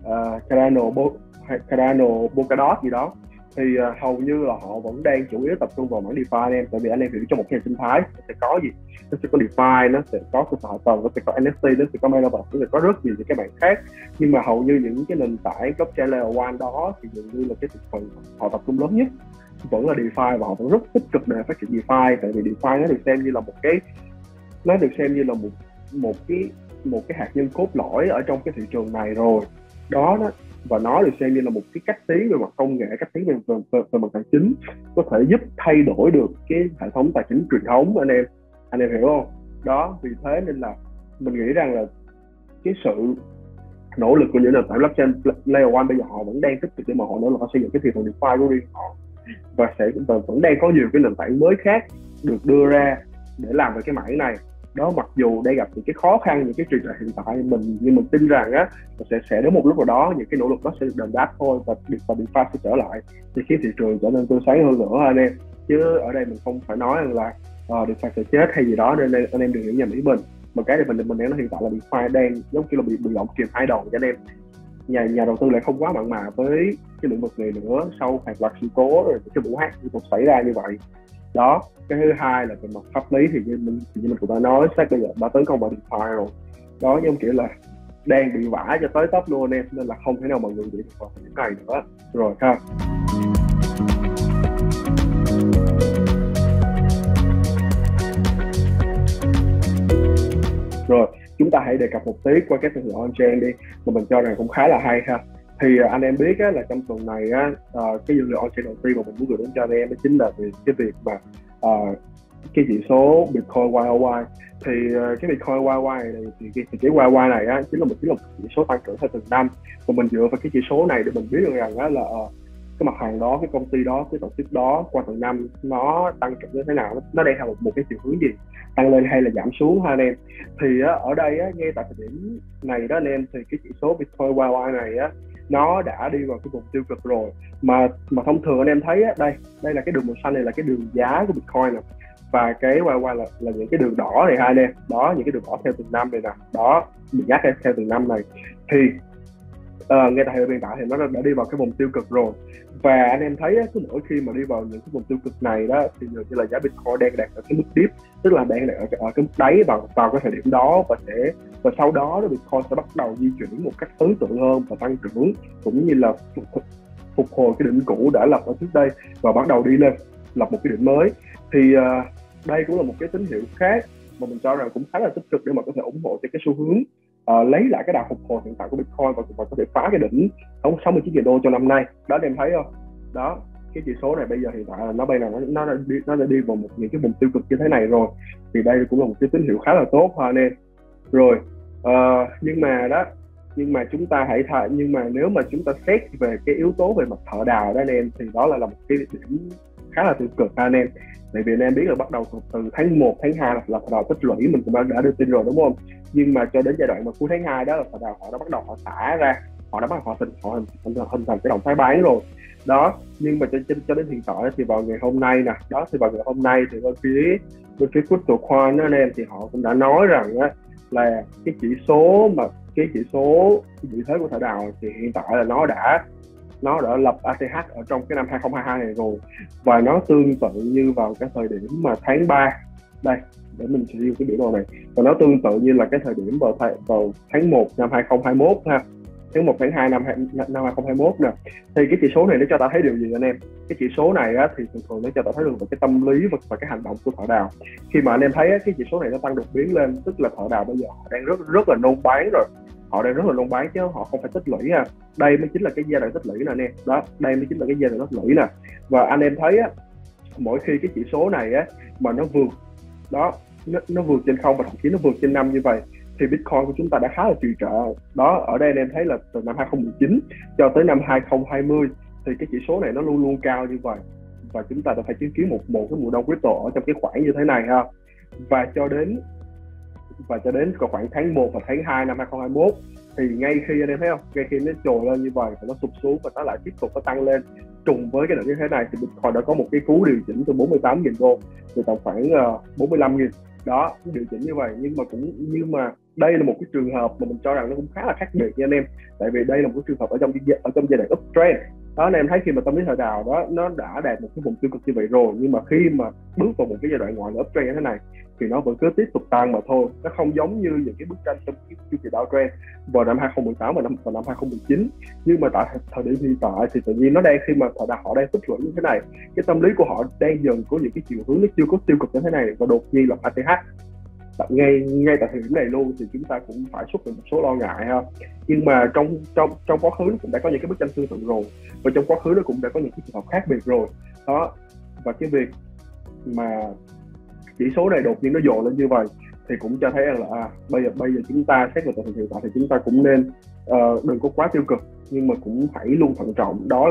Cardano, Polkadot gì đó, thì hầu như là họ vẫn đang chủ yếu tập trung vào mảng DeFi anh em. Tại vì anh em hiểu trong một cái hệ sinh thái nó sẽ có gì, nó sẽ có DeFi, nó sẽ có cơ sở hạ tầng, nó sẽ có NFT, nó sẽ có Metaverse, nó sẽ có rất nhiều những cái mảng khác. Nhưng mà hầu như những cái nền tảng blockchain Layer 1 đó thì dường như là cái thành phần họ tập trung lớn nhất vẫn là DeFi, và họ vẫn rất tích cực để phát triển DeFi. Tại vì DeFi nó được xem như là một cái hạt nhân cốt lõi ở trong cái thị trường này rồi đó. Và nó được xem như là một cái cách tiến về mặt công nghệ, cách tiến về mặt tài chính, có thể giúp thay đổi được cái hệ thống tài chính truyền thống anh em hiểu không đó. Vì thế nên là mình nghĩ rằng là cái sự nỗ lực của những nền tảng blockchain Layer 1 bây giờ họ vẫn đang tích cực để mà họ nỗ lực xây dựng cái thị trường DeFi của riêng họ, và vẫn đang có nhiều cái nền tảng mới khác được đưa ra để làm về cái mảng này đó. Mặc dù đang gặp những cái khó khăn, những cái trì trệ hiện tại, nhưng mình tin rằng á sẽ đến một lúc nào đó những cái nỗ lực đó sẽ được đền đáp thôi, và DeFi sẽ trở lại thì khiến thị trường trở nên tươi sáng hơn nữa anh em. Chứ ở đây mình không phải nói rằng là DeFi sẽ chết hay gì đó, nên anh em đừng hiểu nhầm ý mình. Mà cái này mình đang nói hiện tại là DeFi đang giống như là bị lộng kìm hai đầu cho anh em. Nhà đầu tư lại không quá mặn mà với cái lĩnh vực này nữa sau hàng loạt sự cố rồi cái vụ hack cũng xảy ra như vậy đó. Cái thứ hai là về mặt pháp lý thì như mình cũng đã nói, SEC bây giờ đã tấn công vào DeFi rồi đó, nhưng kiểu là đang bị vả cho tới tấp luôn em, nên là không thể nào mà ngừng được vào những ngày nữa rồi ha. Rồi chúng ta hãy đề cập một tí qua cái thương hiệu on-chain đi, mà mình cho rằng cũng khá là hay ha. Thì anh em biết á, là trong tuần này á, cái dữ liệu on-chain đầu tiên mà mình muốn gửi đến cho anh em đó chính là về cái việc mà cái chỉ số Bitcoin YOY. Thì cái Bitcoin YOY này thì cái YOY này á chính là một chỉ số tăng trưởng theo từng năm, và mình dựa vào cái chỉ số này để mình biết được rằng á là cái mặt hàng đó, cái công ty đó, cái tổ chức đó qua từng năm nó tăng trưởng như thế nào, nó đang theo một cái chiều hướng gì, tăng lên hay là giảm xuống ha anh em. Thì ở đây á, ngay tại thời điểm này đó anh em, thì cái chỉ số Bitcoin YOY này á nó đã đi vào cái vùng tiêu cực rồi. Mà thông thường anh em thấy á, đây là cái đường màu xanh này là cái đường giá của Bitcoin nè, và cái YOY là những cái đường đỏ này hai anh em đó, những cái đường đỏ theo từng năm này nè đó, bị giá theo từng năm này. Thì ngay tại hiện tại thì nó đã đi vào cái vùng tiêu cực rồi, và anh em thấy á, cứ mỗi khi mà đi vào những cái vùng tiêu cực này đó thì như là giá Bitcoin đang đạt ở cái mức dip, tức là đang đạt ở cái mức đáy vào cái thời điểm đó, và sau đó Bitcoin sẽ bắt đầu di chuyển một cách ấn tượng hơn và tăng trưởng, cũng như là phục hồi cái đỉnh cũ đã lập ở trước đây và bắt đầu đi lên lập một cái đỉnh mới. Thì đây cũng là một cái tín hiệu khác mà mình cho rằng cũng khá là tích cực để mà có thể ủng hộ cho cái xu hướng lấy lại cái đà phục hồi hiện tại của Bitcoin và có thể phá cái đỉnh 69.000 đô cho năm nay đó. Em thấy không đó, cái chỉ số này bây giờ hiện tại là nó đã đi vào những cái vùng tiêu cực như thế này rồi, thì đây cũng là một cái tín hiệu khá là tốt ha anh em. Rồi nhưng mà chúng ta nhưng mà nếu mà chúng ta xét về cái yếu tố về mặt thợ đào đó anh em, thì đó là một cái điểm khá là tiêu cực anh em. Tại vì anh em biết là bắt đầu từ tháng 1, tháng 2 là thợ đào tích lũy, mình cũng đã đưa tin rồi đúng không? Nhưng mà cho đến giai đoạn mà cuối tháng 2 đó là thợ đào họ đã bắt đầu họ xả ra, họ đã bắt đầu hình thành cái động thái bán rồi đó. Nhưng mà cho đến hiện tại thì vào ngày hôm nay thì bên phía CryptoCoin đó anh em, thì họ cũng đã nói rằng á là cái chỉ số vị thế của thợ đào thì hiện tại là nó đã lập ATH ở trong cái năm 2022 này rồi, và nó tương tự như vào cái thời điểm mà tháng 3 đây, để mình sẽ cái biểu đồ này, và nó tương tự như là cái thời điểm vào tháng 1 năm 2021 ha. tháng 1, tháng 2 năm 2021 nè. Thì cái chỉ số này nó cho ta thấy điều gì anh em? Cái chỉ số này á, thì thường thường nó cho ta thấy được về cái tâm lý và cái hành động của thợ đào. Khi mà anh em thấy á, cái chỉ số này nó tăng đột biến lên, tức là thợ đào bây giờ họ đang rất là nôn bán rồi, họ đang rất là nôn bán chứ họ không phải tích lũy ha. Đây mới chính là cái giai đoạn tích lũy nè anh em. Đó, đây mới chính là cái giai đoạn tích lũy nè. Và anh em thấy á, mỗi khi cái chỉ số này á mà nó vượt đó, nó vượt trên không và thậm chí nó vượt trên 5 như vậy thì Bitcoin của chúng ta đã khá là trì trệ. Đó, ở đây anh em thấy là từ năm 2019 cho tới năm 2020 thì cái chỉ số này nó luôn luôn cao như vậy, và chúng ta đã phải chứng kiến một cái mùa đông crypto ở trong cái khoảng như thế này ha. Và cho đến khoảng tháng 1 và tháng 2 năm 2021 thì ngay khi anh em thấy không, ngay khi nó trồi lên như vậy và nó sụp xuống và nó lại tiếp tục nó tăng lên trùng với cái đợt như thế này thì Bitcoin đã có một cái cú điều chỉnh từ 48.000 đô từ tầm khoảng 45.000 đó, điều chỉnh như vậy. Nhưng mà đây là một cái trường hợp mà mình cho rằng nó cũng khá là khác biệt nha anh em, tại vì đây là một cái trường hợp ở trong giai đoạn uptrend đó. Anh em thấy khi mà tâm lý thợ đào đó nó đã đạt một cái vùng tiêu cực như vậy rồi, nhưng mà khi mà bước vào một cái giai đoạn gọi là uptrend như thế này thì nó vẫn cứ tiếp tục tăng mà thôi. Nó không giống như những cái bức tranh trong cái chu kỳ downtrend vào năm 2018 và năm 2019. Nhưng mà tại thời điểm hiện tại thì tự nhiên nó đang, khi mà họ đang tích lũy như thế này, cái tâm lý của họ đang dần có những cái chiều hướng nó chưa có tiêu cực như thế này, và đột nhiên là ATH ngay tại thời điểm này luôn thì chúng ta cũng phải xuất hiện một số lo ngại ha. Nhưng mà trong quá khứ nó cũng đã có những cái bức tranh tương tự rồi, và trong quá khứ nó cũng đã có những cái trường hợp khác biệt rồi đó. Và cái việc mà chỉ số này đột nhiên nó dồn lên như vậy thì cũng cho thấy là bây giờ chúng ta xét về tình hình hiện tại thì chúng ta cũng nên đừng có quá tiêu cực, nhưng mà cũng phải luôn thận trọng. Đó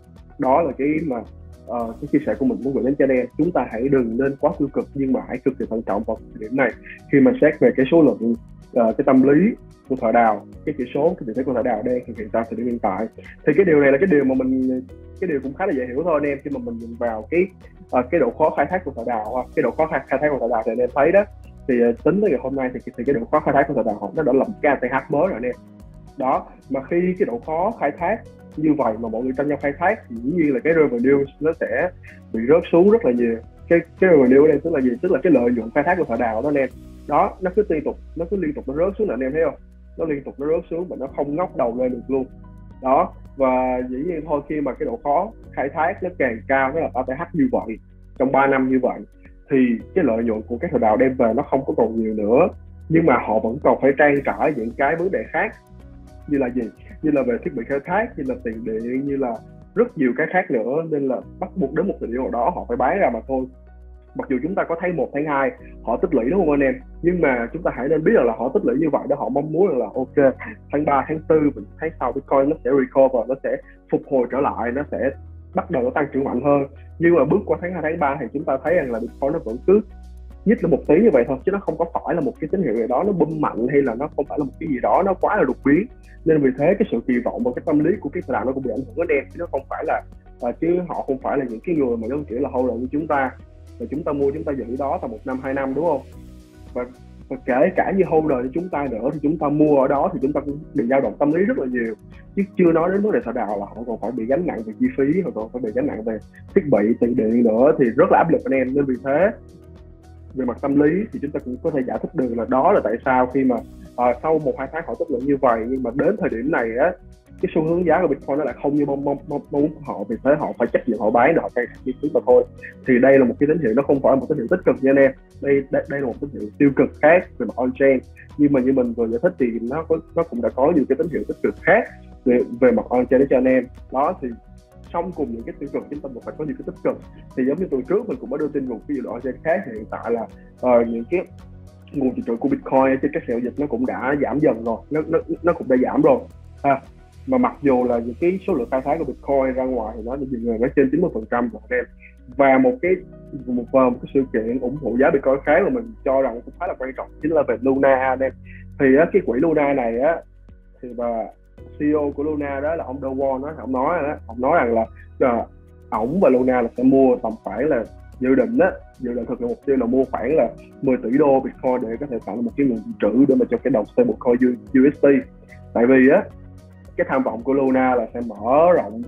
là cái mà cái chia sẻ của mình muốn gửi đến cho anh em. Chúng ta hãy đừng nên quá tiêu cực, nhưng mà hãy cực kỳ thận trọng vào thời điểm này khi mà xét về cái số lượng cái tâm lý của thợ đào, cái chỉ số cái vị thế của thợ đào đang hiện tại thời điểm hiện tại. Thì cái điều này là cái điều cũng khá là dễ hiểu thôi anh em, khi mà mình nhìn vào cái độ khó khai thác của thợ đào. Cái độ khó khai thác của thợ đào thì anh em thấy đó, thì tính tới ngày hôm nay thì cái độ khó khai thác của thợ đào nó đã là một cái ATH mới rồi anh em. Đó, mà khi cái độ khó khai thác như vậy mà mọi người tranh nhau khai thác thì dĩ nhiên là cái revenue nó sẽ bị rớt xuống rất là nhiều. Cái revenue ở đây tức là gì? Tức là cái lợi nhuận khai thác của thợ đào đó anh em. Đó, nó cứ liên tục nó rớt xuống, là anh em thấy không? Nó liên tục nó rớt xuống và nó không ngóc đầu lên được luôn. Đó, và dĩ nhiên thôi, khi mà cái độ khó khai thác nó càng cao, nó là ATH như vậy trong 3 năm như vậy, thì cái lợi nhuận của các thợ đào đem về nó không có còn nhiều nữa. Nhưng mà họ vẫn còn phải trang trải những cái vấn đề khác, như là gì? Như là về thiết bị khai thác, như là tiền điện, như là rất nhiều cái khác nữa, nên là bắt buộc đến một thời điểm nào đó họ phải bán ra mà thôi. Mặc dù chúng ta có tháng 1, tháng 2 họ tích lũy đúng không anh em, nhưng mà chúng ta hãy nên biết là họ tích lũy như vậy để họ mong muốn là ok, tháng 3, tháng 4 và tháng sau Bitcoin nó sẽ recover, nó sẽ phục hồi trở lại, nó sẽ bắt đầu nó tăng trưởng mạnh hơn. Nhưng mà bước qua tháng 2, tháng 3 thì chúng ta thấy rằng là Bitcoin nó vẫn cứ nhích lên một tí như vậy thôi, chứ nó không có phải là một cái tín hiệu gì đó nó bum mạnh, hay là nó không phải là một cái gì đó nó quá là đột biến. Nên vì thế cái sự kỳ vọng và cái tâm lý của cái thợ đào nó cũng bị ảnh hưởng đến em, chứ nó không phải là chứ họ không phải là những cái người mà giống kiểu là holder như chúng ta, và chúng ta mua chúng ta giữ đó tầm 1 năm 2 năm đúng không? Và kể cả như holder như chúng ta nữa thì chúng ta mua ở đó thì chúng ta cũng bị dao động tâm lý rất là nhiều, chứ chưa nói đến vấn đề thợ đào là họ còn phải bị gánh nặng về chi phí, họ còn phải bị gánh nặng về thiết bị tiền điện nữa, thì rất là áp lực anh em. Nên vì thế về mặt tâm lý thì chúng ta cũng có thể giải thích được là đó là tại sao khi mà sau 1-2 tháng họ tích lũy như vậy, nhưng mà đến thời điểm này á, cái xu hướng giá của Bitcoin nó lại không như mong muốn của họ, vì thế họ phải chấp nhận họ bán để họ cải thiện chi phí mà thôi. Thì đây là một cái tín hiệu, nó không phải là một tín hiệu tích cực nha anh em. Đây là một tín hiệu tiêu cực khác về mặt on-chain. Nhưng mà như mình vừa giải thích thì nó cũng đã có nhiều cái tín hiệu tích cực khác về mặt on-chain để cho anh em. Đó, thì xong cùng những cái tiêu cực chúng ta cũng phải có những cái tích cực. Thì giống như tuần trước mình cũng đã đưa tin một cái dự đoán khác, thì hiện tại là những cái nguồn dự trữ của Bitcoin trên các sàn giao dịch nó cũng đã giảm dần rồi, nó cũng đã giảm rồi. Mà mặc dù là những cái số lượng khai thác của Bitcoin ra ngoài thì nó dừng ở trên 90% rồi em. Và một cái sự kiện ủng hộ giá Bitcoin khác mà mình cho rằng cũng khá là quan trọng chính là về Luna anh em. Thì cái quỹ Luna này á, thì và CEO của Luna đó là ông DeWall đó, ông nói rằng là ổng và Luna là sẽ mua tầm khoảng là dự định thực hiện mục tiêu là mua khoảng là 10 tỷ đô Bitcoin để có thể tạo ra một cái nguồn dự trữ để mà cho cái đồng stablecoin USD. Tại vì á, cái tham vọng của Luna là sẽ mở rộng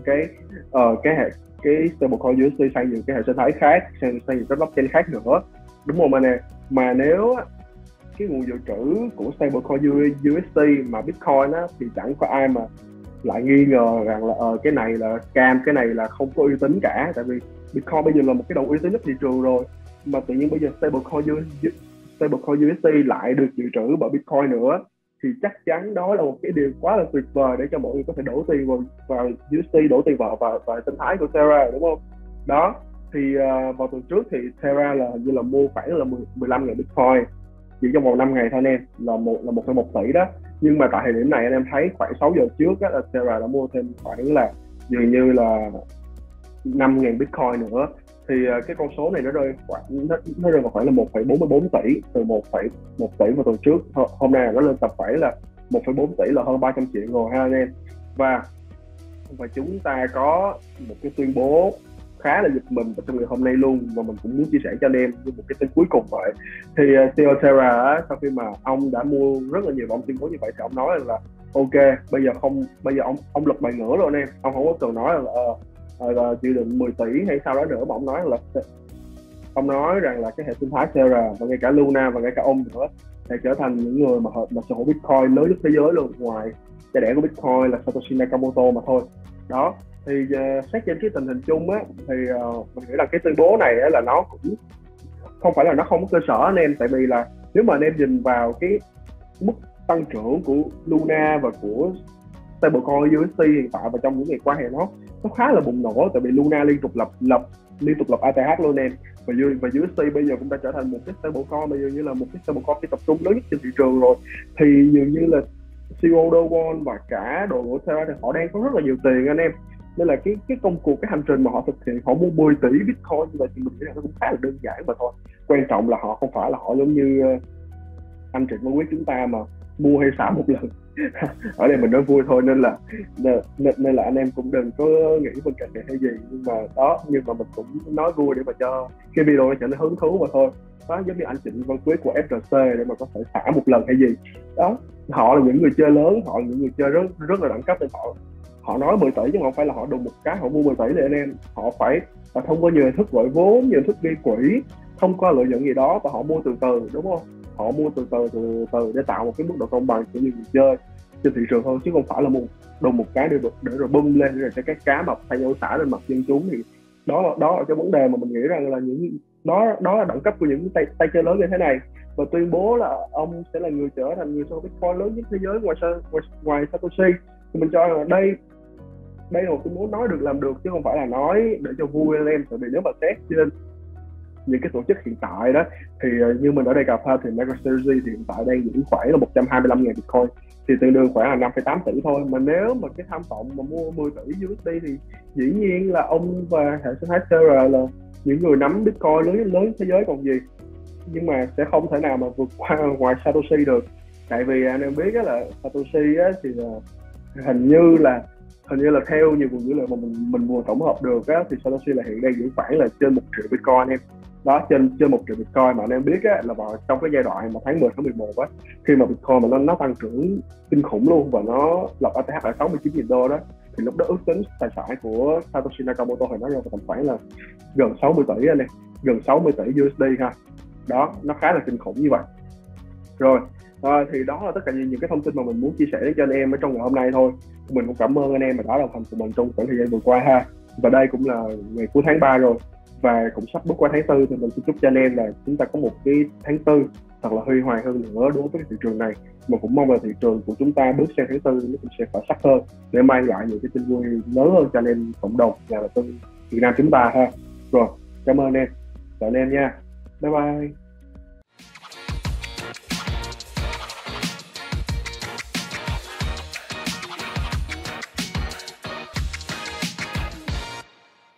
cái stablecoin USD sang nhiều cái hệ sinh thái khác, sang nhiều cái blockchain khác nữa, đúng không anh em? Mà nếu cái nguồn dự trữ của stablecoin USD mà Bitcoin á, thì chẳng có ai mà lại nghi ngờ rằng là cái này là scam, cái này là không có uy tín cả. Tại vì Bitcoin bây giờ là một cái đồng uy tín nhất thị trường rồi, mà tự nhiên bây giờ stablecoin USD lại được dự trữ bởi Bitcoin nữa, thì chắc chắn đó là một cái điều quá là tuyệt vời để cho mọi người có thể đổ tiền vào USD, đổ tiền vào sinh thái của Terra, đúng không? Đó thì vào tuần trước thì Terra là như là mua khoảng là 15.000 Bitcoin chỉ trong vòng 5 ngày thôi anh em, là 1,1 tỷ đó. Nhưng mà tại thời điểm này anh em thấy khoảng 6 giờ trước á, là Terra đã mua thêm khoảng là dường như là 5.000 Bitcoin nữa. Thì cái con số này nó rơi vào khoảng là 1,44 tỷ, từ 1,1 tỷ vào tuần trước. Hôm nay nó lên tập khoảng là 1,4 tỷ, là hơn 300 triệu rồi ha anh em. Và chúng ta có một cái tuyên bố khá là giật mình trong ngày hôm nay luôn, và mình cũng muốn chia sẻ cho anh em như một cái tin cuối cùng vậy. Thì CEO Terra sau khi mà ông đã mua rất là nhiều và ông tuyên bố như vậy, thì ông nói là ok, bây giờ ông lật bài ngửa rồi anh em. Ông không có cần nói là dự định 10 tỷ hay sao đó nữa, mà ông nói rằng là cái hệ sinh thái Terra và ngay cả Luna và ngay cả ông nữa sẽ trở thành những người mà sở hữu Bitcoin lớn nhất thế giới luôn, ngoài cha đẻ của Bitcoin là Satoshi Nakamoto mà thôi. Đó thì xét trên cái tình hình chung á, thì mình nghĩ là cái tuyên bố này á, là nó cũng không phải là nó không có cơ sở anh em. Tại vì là nếu mà anh em nhìn vào cái mức tăng trưởng của Luna và của stablecoin USD hiện tại và trong những ngày qua thì nó khá là bùng nổ. Tại vì Luna liên tục lập ATH luôn em, và USD bây giờ cũng đã trở thành một cái stablecoin, bây giờ như là một cái stablecoin phi tập trung lớn nhất trên thị trường rồi. Thì dường như là CEO Do Kwon và cả đội của Terra thì họ đang có rất là nhiều tiền anh em, nên là cái công cuộc, cái hành trình mà họ thực hiện, họ mua 10 tỷ Bitcoin như vậy thì mình nghĩ là nó cũng khá là đơn giản mà thôi. Quan trọng là họ không phải là họ giống như anh Trịnh Văn Quyết chúng ta mà mua hay xả một lần. Ở đây mình nói vui thôi, nên là anh em cũng đừng có nghĩ bên cạnh này hay gì, nhưng mà mình cũng nói vui để mà cho cái video nó trở nên hứng thú mà thôi. Đó, giống như anh Trịnh Văn Quyết của FRC để mà có thể xả một lần hay gì đó. Họ là những người chơi lớn, họ là những người chơi rất là đẳng cấp, nên họ nói 10 tỷ chứ không phải là họ đùng một cái họ mua 10 tỷ để anh em. Họ phải là thông qua nhiều hình thức gọi vốn, nhiều hình thức gây quỹ, không có lợi nhuận gì đó, và họ mua từ từ, đúng không? Họ mua từ từ để tạo một cái mức độ công bằng cho những người chơi trên thị trường hơn, chứ không phải là đùng một cái để rồi bung lên rồi cho các cá mập thay nhau xả lên mặt dân chúng. Thì đó là cái vấn đề mà mình nghĩ rằng là những đó là đẳng cấp của những tay chơi lớn như thế này. Và tuyên bố là ông sẽ là người trở thành người sở hữu Bitcoin lớn nhất thế giới ngoài Satoshi, thì mình cho rằng là đây là một tuyên bố nói được làm được, chứ không phải là nói để cho vui anh em. Tại vì nếu mà xét trên những cái tổ chức hiện tại đó, thì như mình ở đây cà phê thì MicroStrategy thì hiện tại đang giữ khoảng là 125.000 Bitcoin, thì tương đương khoảng là 5,8 tỷ thôi. Mà nếu mà cái tham vọng mà mua 10 tỷ USD thì dĩ nhiên là ông và hệ sinh thái Terra là những người nắm Bitcoin lớn thế giới còn gì. Nhưng mà sẽ không thể nào mà vượt qua ngoài Satoshi được. Tại vì anh em biết là Satoshi á, thì là hình như là theo nhiều nguồn dữ liệu mà mình vừa tổng hợp được á, thì Satoshi là hiện đang giữ khoảng là trên 1 triệu Bitcoin em. Đó, trên 1 triệu Bitcoin. Mà anh em biết á, là vào trong cái giai đoạn mà tháng 10, tháng 11 á, khi mà Bitcoin mà nó tăng trưởng kinh khủng luôn và nó lập ATH ở 69.000 đô đó, thì lúc đó ước tính tài sản của Satoshi Nakamoto thì nó rơi vào tầm khoảng là gần 60 tỷ anh em, gần 60 tỷ USD ha. Đó, nó khá là kinh khủng như vậy. Rồi, thì đó là tất cả những cái thông tin mà mình muốn chia sẻ đến cho anh em ở trong ngày hôm nay thôi. Mình cũng cảm ơn anh em mà đã đồng hành cùng mình trong khoảng thời gian vừa qua ha. Và đây cũng là ngày cuối tháng 3 rồi, và cũng sắp bước qua tháng 4, thì mình xin chúc cho anh em là chúng ta có một cái tháng 4 thật là huy hoàng hơn nữa đối với thị trường này. Mà cũng mong là thị trường của chúng ta bước sang tháng 4 nó cũng sẽ khởi sắc hơn, để mang lại những cái tin vui lớn hơn cho anh em cộng đồng nhà đầu tư Việt Nam chúng ta ha. Rồi, cảm ơn anh em, chào anh em nha, bye bye.